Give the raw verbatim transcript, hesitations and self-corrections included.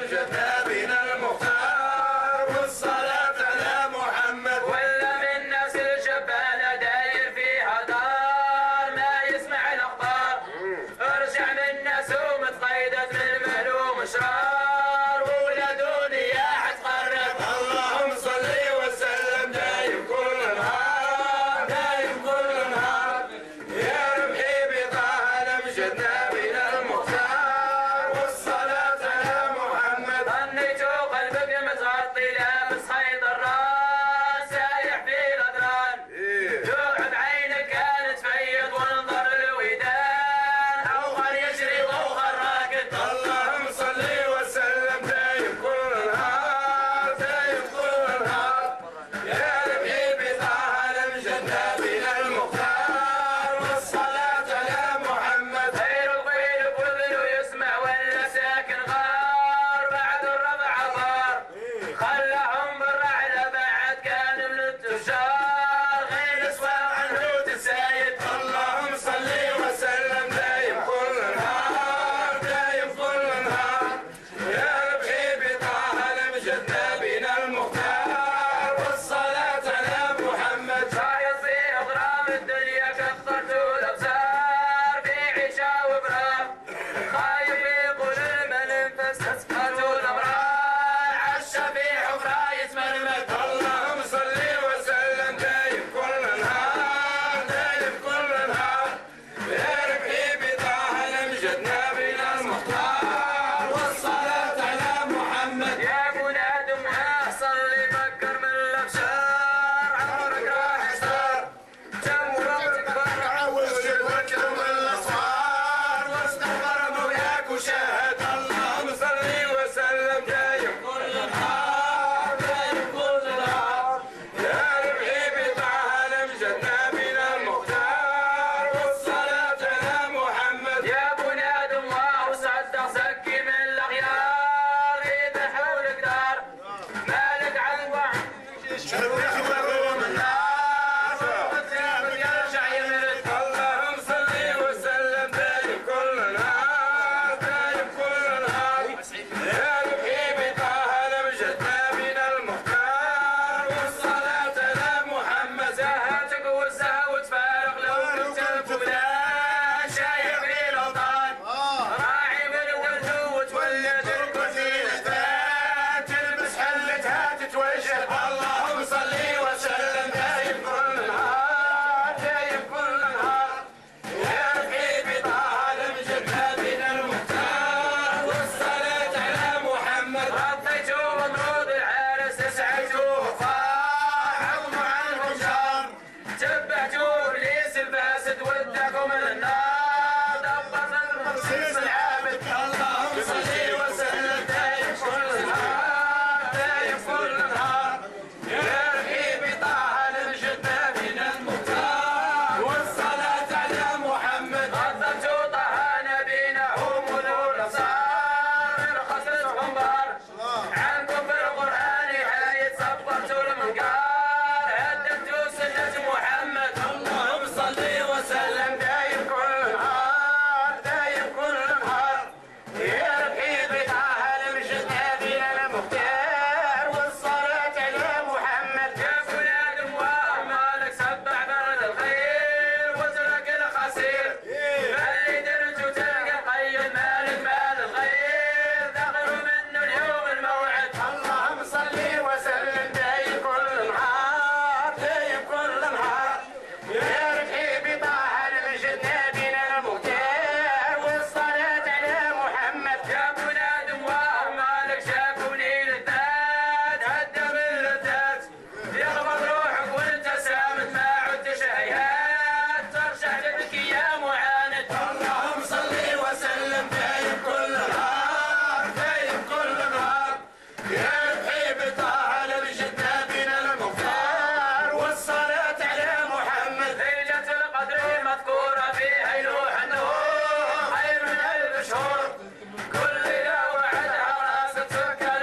أمجد نبينا المختار والصلاة على محمد. ولا من نسل شبانة داير فيها دار ما يسمع الأخبار، ارجع من ناس ومتقيدت من مهلوم شرار ولدوني يا حتقرب. اللهم صل وسلم دايم كل نهار دايم كل نهار يا ربحي بطه الأمجد نبينا المختار والصلاة على محمد. ظنيت قلبك متغطي لابس خيط الراس سايح في الأدران، جوع بعينك كانت تفيض وانظر الودان أوغر يجري وأوغر راكد. اللهم صل وسلم دايم كل نهار دايم كل نهار يا ربحي بطه الأمجد نبينا المختار والصلاة على محمد. خير الخيل وابنه يسمع ولا ساكن غار بعد الربع غار، خلاهم بالرعلة بعد كان من التجار غير اسوى عنه تسايد. اللهم صل وسلم دايم كل نهار دايم كل نهار يا ربحي بطه الأمجد نبينا المختار والصلاة على محمد. شايط في اغرام الدنيا كثرت الابصار في عيشه وبرار، خايف يقول المنفس اسقط الامرار عالشفيع وفرا يتمرمد. اللهم صل وسلم دايم كل نهار دايم كل نهار يا ربحي بطه الأمجد نبينا المختار والصلاة على محمد. يا ابو نادم احصل لي فكر من الابشار عمرك راح صار كم وقت برا والشد من الأصفار واستحضر مولاك وشاهد. اللهم صل وسلم دايم كل نهار دايم كل نهار يا ربحي بطه الأمجد نبينا المختار والصلاة على محمد. يا ابو نادم الله صدق زكي من الاغيار اذا حولك دار مالك عنوع شربكم النار وثيابك يرجع يمرد. اللهم صل وسلم دايم كل نهار دايم كل نهار يا ربحي بطه الأمجد نبينا المختار والصلاة على محمد. زهاتك والزها وتفارق لو كنت الفلان شايف لي الاوطان راعي من ولده وتولد الكرسي الإحسان تلبس حلتها تتوجه. اللهم صل وسلم دايم كل نهار دايم كل نهار يا ربحي بطه الأمجد نبينا المختار والصلاة على محمد. غطيته ومرود العرس تسعته فرح عظمه عنهم شر، تبعته ابليس الفاسد وداكم من النار ضبط المخصيص العابد. اللهم صل وسلم دايم كل نهار دايم كل نهار يا ربحي بطه الأمجد نبينا المختار والصلاة على محمد. غطيته طه نبينا هم ذو الابصار الخصرتهم بار عنكم بالقران حايد صبرتوا المنكار هدمتوا سنه محمد. اللهم صل وسلم دايم كل نهار دايم كل نهار يا ربحي بطه الأمجد نبينا المختار والصلاة على محمد. يا فلان وامالك سبع برد الخير واترك الخسير اللي درت تلقى قيد مالك مال الغير ذكروا منه اليوم الموعد. اللهم صل وسلم دايم كل نهار دايم كل نهار يا ربحي بطه الأمجد نبينا المختار والصلاة على محمد. يا فلان وامالك شافوني للذات هدم اللذات يغمض روحك وانت سامت ما عدتش هيهات ترجع تبكي يا معاند. اللهم صل وسلم دايم كل نهار دايم كل نهار يا ربحي بطه الأمجد نبينا المختار والصلاة على محمد. ليلة القدر مذكورة فيها يلوح النور خير من ألف شهور كل ليلة وعدها راسك سكر